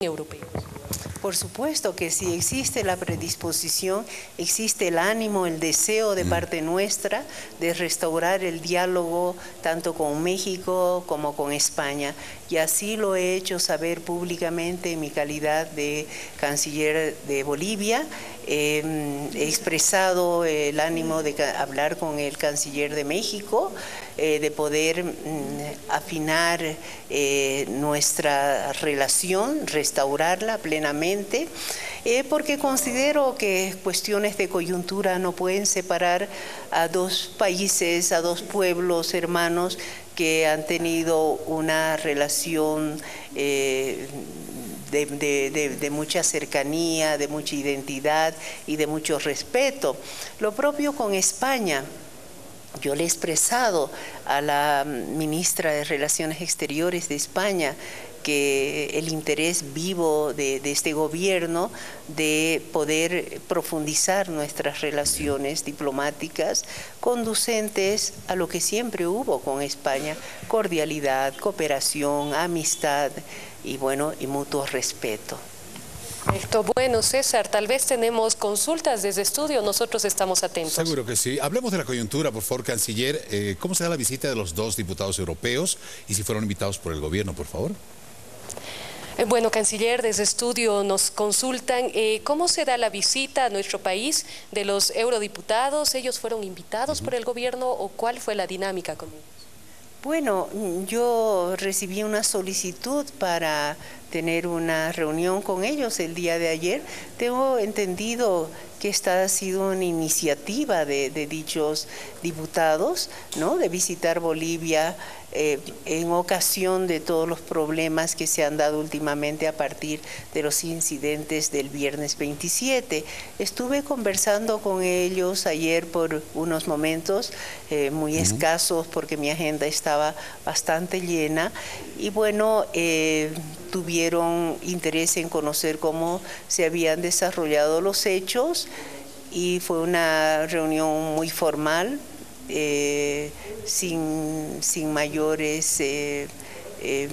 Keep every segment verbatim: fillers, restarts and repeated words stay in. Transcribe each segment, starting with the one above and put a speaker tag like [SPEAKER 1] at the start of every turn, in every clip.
[SPEAKER 1] europeos.
[SPEAKER 2] Por supuesto que sí, existe la predisposición, existe el ánimo, el deseo de parte nuestra de restaurar el diálogo tanto con México como con España. Y así lo he hecho saber públicamente en mi calidad de canciller de Bolivia. Eh, he expresado el ánimo de hablar con el canciller de México, eh, de poder mm, afinar eh, nuestra relación, restaurarla plenamente, eh, porque considero que cuestiones de coyuntura no pueden separar a dos países, a dos pueblos hermanos que han tenido una relación eh, De, de, de, de mucha cercanía, de mucha identidad y de mucho respeto. Lo propio con España. Yo le he expresado a la ministra de Relaciones Exteriores de España que el interés vivo de, de este gobierno de poder profundizar nuestras relaciones diplomáticas conducentes a lo que siempre hubo con España: cordialidad, cooperación, amistad y bueno, y mutuo respeto.
[SPEAKER 1] Perfecto. Bueno, César, tal vez tenemos consultas desde estudio, nosotros estamos atentos.
[SPEAKER 3] Seguro que sí. Hablemos de la coyuntura, por favor, canciller. Eh, ¿Cómo se da la visita de los dos diputados europeos y si fueron invitados por el gobierno, por favor?
[SPEAKER 1] Eh, bueno, canciller, desde estudio nos consultan eh, cómo se da la visita a nuestro país de los eurodiputados. ¿Ellos fueron invitados uh-huh. por el gobierno o cuál fue la dinámica con ellos?
[SPEAKER 2] Bueno, yo recibí una solicitud para tener una reunión con ellos el día de ayer. Tengo entendido que esta ha sido una iniciativa de, de dichos diputados, ¿no?, de visitar Bolivia eh, en ocasión de todos los problemas que se han dado últimamente a partir de los incidentes del viernes veintisiete. Estuve conversando con ellos ayer por unos momentos eh, muy uh-huh. escasos porque mi agenda estaba bastante llena y bueno, eh, tuvieron interés en conocer cómo se habían desarrollado los hechos y fue una reunión muy formal, eh, sin, sin mayores eh, eh,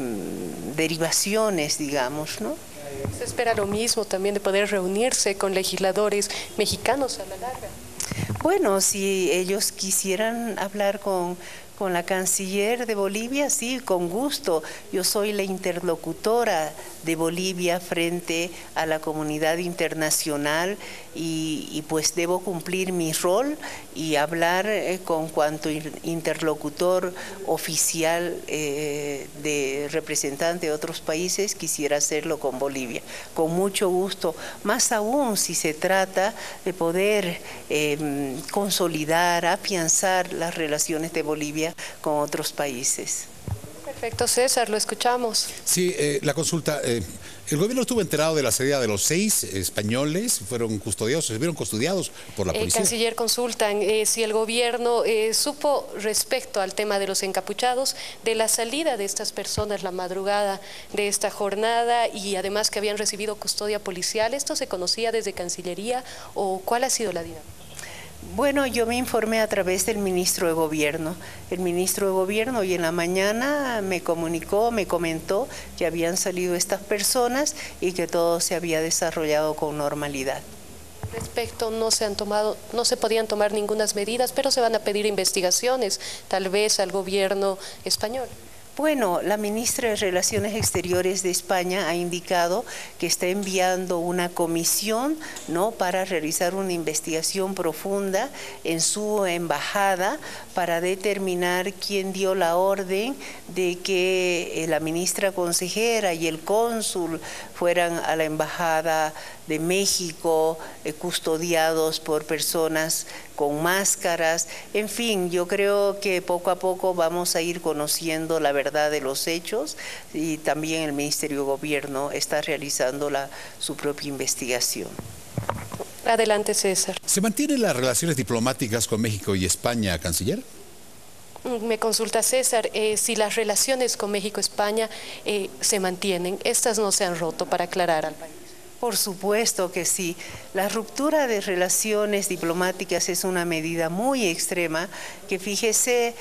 [SPEAKER 2] derivaciones, digamos, ¿no?
[SPEAKER 1] ¿Se espera lo mismo también de poder reunirse con legisladores mexicanos a la larga?
[SPEAKER 2] Bueno, si ellos quisieran hablar con, con la canciller de Bolivia, sí, con gusto. Yo soy la interlocutora de Bolivia frente a la comunidad internacional y, y pues debo cumplir mi rol y hablar eh, con cuanto interlocutor oficial eh, de representante de otros países quisiera hacerlo con Bolivia. Con mucho gusto, más aún si se trata de poder eh, consolidar, afianzar las relaciones de Bolivia con otros países.
[SPEAKER 1] Perfecto, César, lo escuchamos.
[SPEAKER 3] Sí, eh, la consulta. Eh, el gobierno estuvo enterado de la salida de los seis españoles, fueron custodiados, se vieron custodiados por la policía.
[SPEAKER 1] Eh, canciller, consultan eh, si el gobierno eh, supo respecto al tema de los encapuchados, de la salida de estas personas la madrugada de esta jornada y además que habían recibido custodia policial. ¿Esto se conocía desde Cancillería o cuál ha sido la dinámica?
[SPEAKER 2] Bueno, yo me informé a través del ministro de Gobierno. El ministro de Gobierno hoy en la mañana me comunicó, me comentó que habían salido estas personas y que todo se había desarrollado con normalidad.
[SPEAKER 1] Respecto, no se han tomado, no se podían tomar ninguna medidas, pero se van a pedir investigaciones, tal vez al gobierno español.
[SPEAKER 2] Bueno, la ministra de Relaciones Exteriores de España ha indicado que está enviando una comisión, ¿no?, para realizar una investigación profunda en su embajada para determinar quién dio la orden de que la ministra consejera y el cónsul fueran a la embajada de México eh, custodiados por personas con máscaras. En fin, yo creo que poco a poco vamos a ir conociendo la verdad de los hechos y también el Ministerio de Gobierno está realizando la, su propia investigación.
[SPEAKER 1] Adelante, César.
[SPEAKER 3] ¿Se mantienen las relaciones diplomáticas con México y España, canciller?
[SPEAKER 1] Me consulta César, eh, si las relaciones con México y España eh, se mantienen, estas no se han roto, para aclarar al país.
[SPEAKER 2] Por supuesto que sí. La ruptura de relaciones diplomáticas es una medida muy extrema que, fíjese,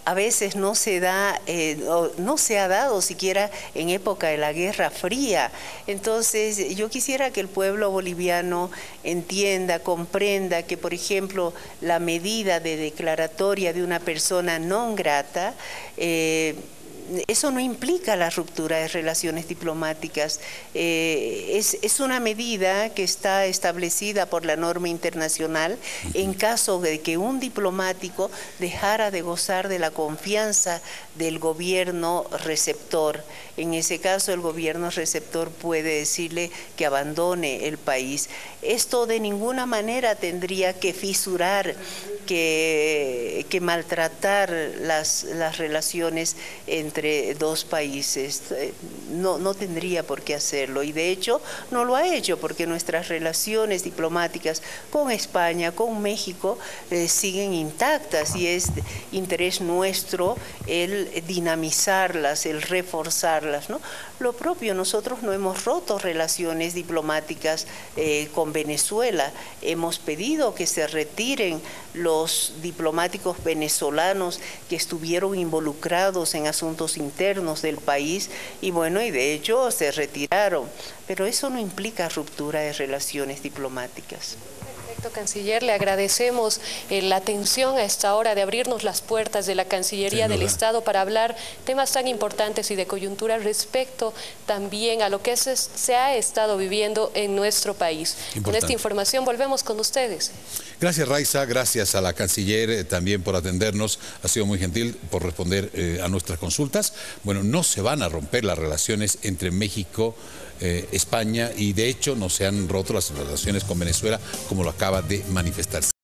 [SPEAKER 2] a veces no se da, eh, no se ha dado siquiera en época de la Guerra Fría. Entonces, yo quisiera que el pueblo boliviano entienda, comprenda que, por ejemplo, la medida de declaratoria de una persona non grata, eh, eso no implica la ruptura de relaciones diplomáticas. Eh, es, es una medida que está establecida por la norma internacional en caso de que un diplomático dejara de gozar de la confianza del gobierno receptor. En ese caso, el gobierno receptor puede decirle que abandone el país. Esto de ninguna manera tendría que fisurar, que, que maltratar las, las relaciones entre dos países. No, no tendría por qué hacerlo, y de hecho no lo ha hecho, porque nuestras relaciones diplomáticas con España, con México, eh, siguen intactas, y es interés nuestro el dinamizarlas, el reforzarlas, ¿no? Lo propio, nosotros no hemos roto relaciones diplomáticas eh, con Venezuela. Hemos pedido que se retiren los diplomáticos venezolanos que estuvieron involucrados en asuntos internos del país, y bueno, y de hecho se retiraron, pero eso no implica ruptura de relaciones diplomáticas.
[SPEAKER 1] Perfecto, canciller, le agradecemos eh, la atención a esta hora de abrirnos las puertas de la Cancillería del Estado para hablar temas tan importantes y de coyuntura respecto también a lo que se, se ha estado viviendo en nuestro país. Importante. Con esta información volvemos con ustedes.
[SPEAKER 3] Gracias, Raiza, gracias a la canciller eh, también por atendernos, ha sido muy gentil por responder eh, a nuestras consultas. Bueno, no se van a romper las relaciones entre México, eh, España, y de hecho no se han roto las relaciones con Venezuela, como lo acaba de manifestar.